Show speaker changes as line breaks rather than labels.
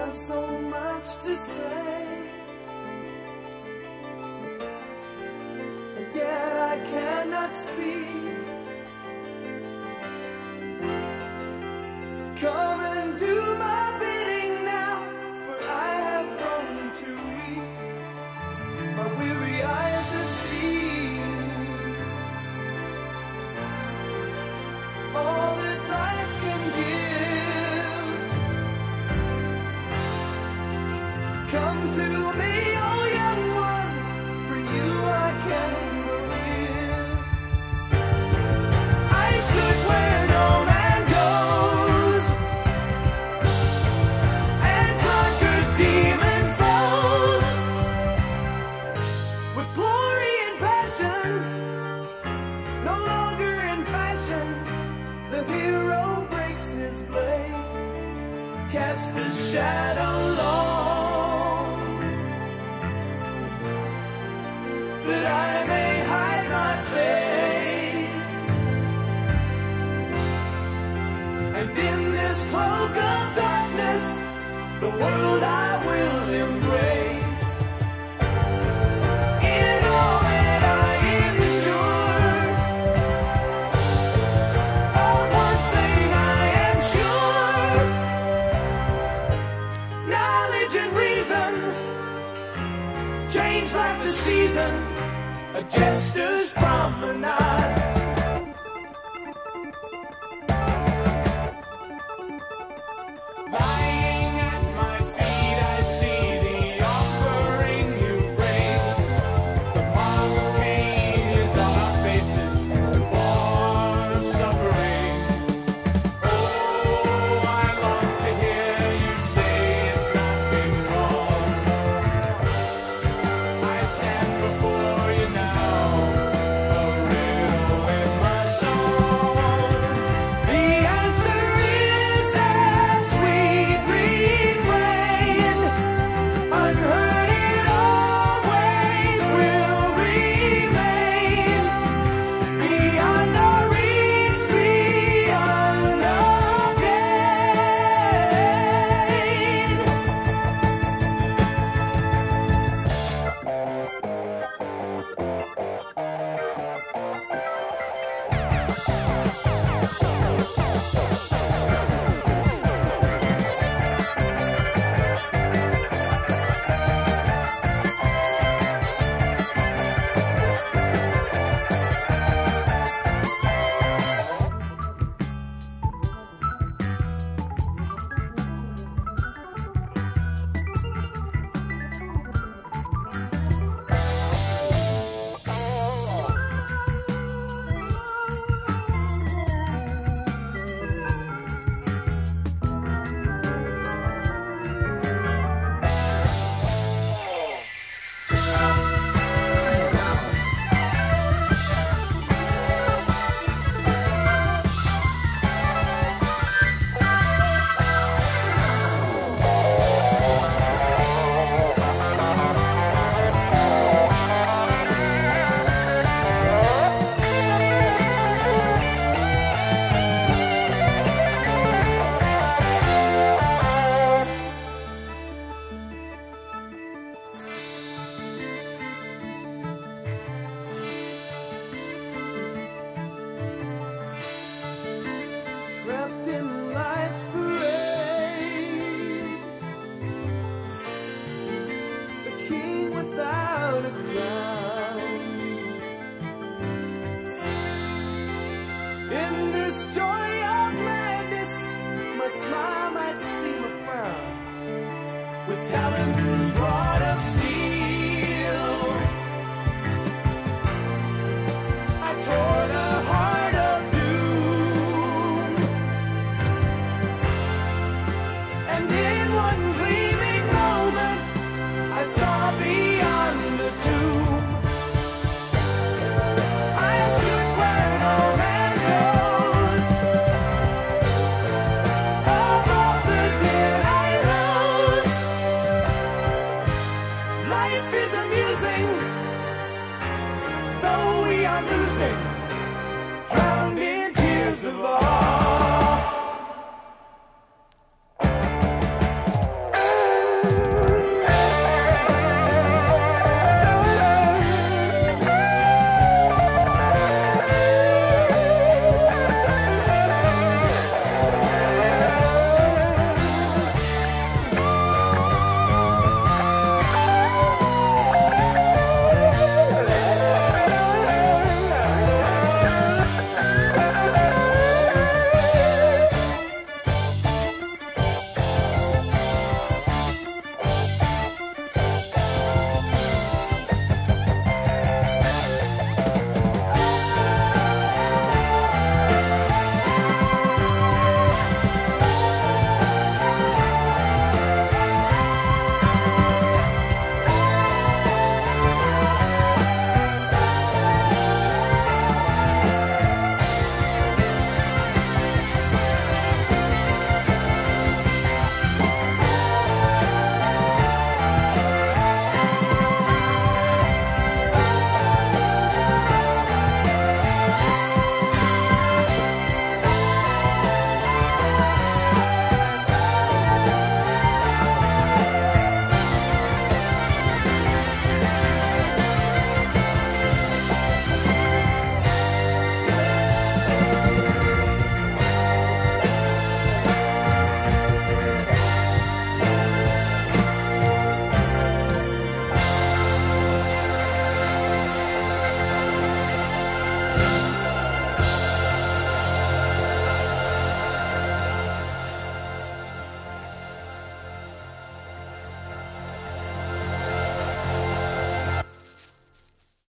have so much to say, and yet I cannot speak. Come and do my bidding now, for I have grown too weak. My weary eyes have seen all that life can give. Come to me, oh young one, for you I can forgive. I stood where no man goes and conquered demon foes with glory and passion, no longer in fashion. The hero breaks his blade, casts the shadow long, that I may hide my face. And in this cloak of darkness, the world I will embrace. In all that I endure, of one thing I am sure: knowledge and reason change like the season, a jester's promenade. Lying at my feet, I see the offering you bring. The mark of Cain is on our faces, the born of suffering. Oh, I long to hear you say it's not been wrong. I stand before you now, a riddle in my soul. The answer is that sweet refrain, unheard it always will remain. Beyond our reach, beyond the wrapped in life's parade, the king without a crown. In this joy of madness, my smile might seem a frown. With talons wrought of steel, I tore the heart of doom, and in one gleaming moment, I saw beyond the tomb. I stood where no man goes, above the dim halos. Life is amusing, though we are losing, drowned in tears of love.